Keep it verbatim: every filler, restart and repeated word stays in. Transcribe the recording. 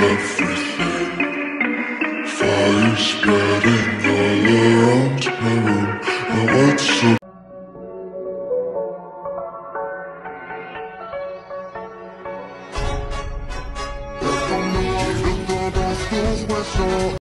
everything. Fire spreading all around my room. And what's so